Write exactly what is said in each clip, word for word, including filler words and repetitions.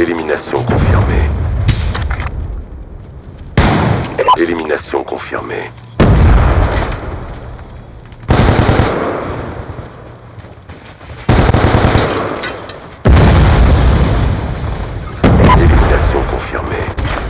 Élimination confirmée. Élimination confirmée. Élimination confirmée.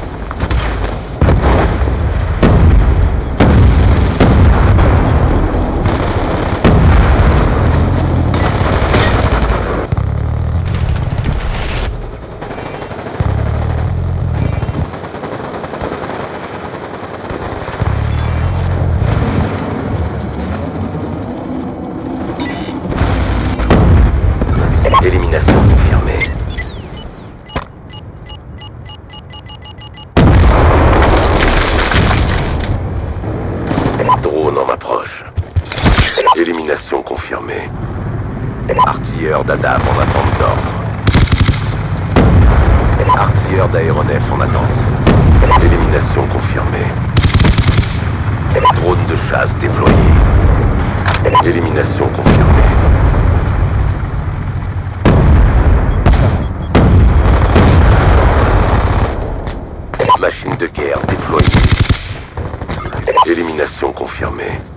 Élimination confirmée. Drone en approche. Élimination confirmée. Artilleur d'Adam en attente d'ordre. Artilleur d'aéronef en attente. Élimination confirmée. Drone de chasse déployé. Élimination confirmée. Machine de guerre déployée. Élimination confirmée.